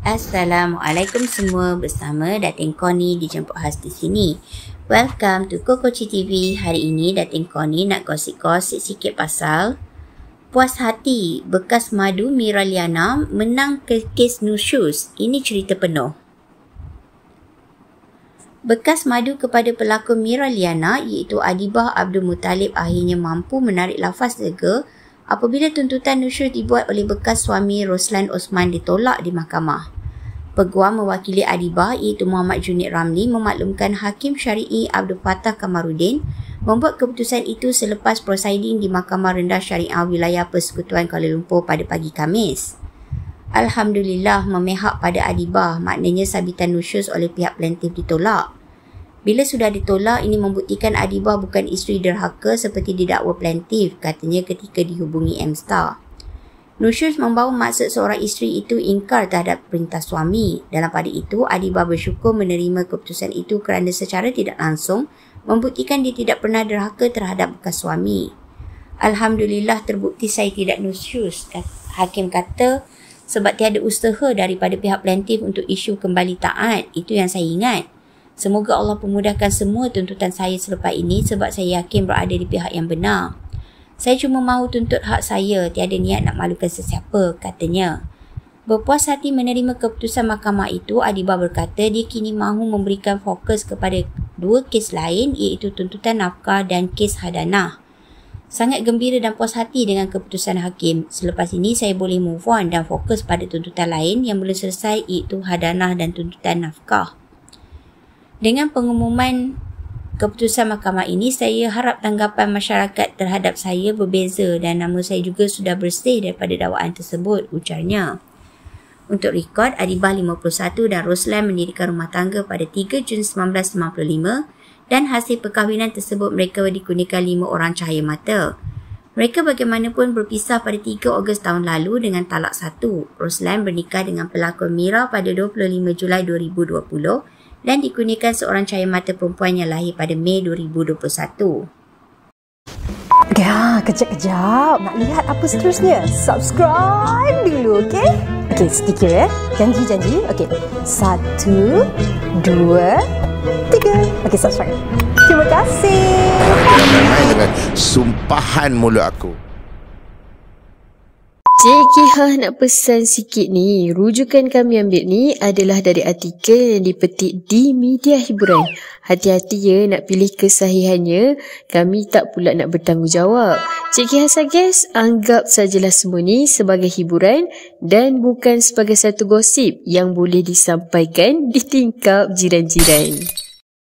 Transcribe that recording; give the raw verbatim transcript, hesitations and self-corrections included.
Assalamualaikum semua, bersama Datin Connie dijemput khas di sini. Welcome to Kokoci T V. Hari ini Datin Connie nak gosip-gosip sikit pasal puas hati bekas madu Miraliana menang ke kes nusyus. Ini cerita penuh. Bekas madu kepada pelakon Miraliana iaitu Adibah Abdul Muttalib akhirnya mampu menarik lafaz lega apabila tuntutan nusyus dibuat oleh bekas suami Roslan Osman ditolak di mahkamah. Peguam mewakili Adibah iaitu Muhammad Junid Ramli memaklumkan Hakim Syari'i Abdul Fattah Kamarudin membuat keputusan itu selepas prosiding di Mahkamah Rendah Syariah Wilayah Persekutuan Kuala Lumpur pada pagi Khamis. Alhamdulillah, memihak pada Adibah, maknanya sabitan nusyus oleh pihak plaintiff ditolak. Bila sudah ditolak, ini membuktikan Adibah bukan isteri derhaka seperti didakwa plaintiff, katanya ketika dihubungi M-Star. Nusyus membawa maksud seorang isteri itu ingkar terhadap perintah suami. Dalam pada itu, Adibah bersyukur menerima keputusan itu kerana secara tidak langsung membuktikan dia tidak pernah derhaka terhadap bekas suami. Alhamdulillah, terbukti saya tidak nusyus. Hakim kata sebab tiada usaha daripada pihak plaintiff untuk isu kembali taat. Itu yang saya ingat. Semoga Allah pemudahkan semua tuntutan saya selepas ini sebab saya yakin berada di pihak yang benar. Saya cuma mahu tuntut hak saya, tiada niat nak malukan sesiapa, katanya. Berpuas hati menerima keputusan mahkamah itu, Adibah berkata dia kini mahu memberikan fokus kepada dua kes lain iaitu tuntutan nafkah dan kes hadanah. Sangat gembira dan puas hati dengan keputusan hakim. Selepas ini saya boleh move on dan fokus pada tuntutan lain yang belum selesai iaitu hadanah dan tuntutan nafkah. Dengan pengumuman keputusan mahkamah ini, saya harap tanggapan masyarakat terhadap saya berbeza dan nama saya juga sudah bersih daripada dakwaan tersebut, ujarnya. Untuk rekod, Adibah lima puluh satu dan Roslan mendirikan rumah tangga pada tiga Jun seribu sembilan ratus sembilan puluh lima dan hasil perkahwinan tersebut mereka dikurniakan lima orang cahaya mata. Mereka bagaimanapun berpisah pada tiga Ogos tahun lalu dengan talak satu. Roslan bernikah dengan pelakon Mira pada dua puluh lima Julai dua ribu dua puluh dan dikurniakan seorang cahaya mata perempuan yang lahir pada Mei dua ribu dua puluh satu. Ya, kejap-kejap. Nak lihat apa seterusnya? Subscribe dulu, okey? Okey, sedikit ya. Janji-janji. Okey. Satu, dua, tiga. Okey, subscribe. Terima kasih. Jangan main-main dengan sumpahan mulut aku. Cik Kihah nak pesan sikit ni. Rujukan kami ambil ni adalah dari artikel yang dipetik di media hiburan. Hati-hati ya nak pilih kesahihannya. Kami tak pula nak bertanggungjawab. Cik Kihah suggest anggap sajalah semua ni sebagai hiburan dan bukan sebagai satu gosip yang boleh disampaikan di tingkap jiran-jiran.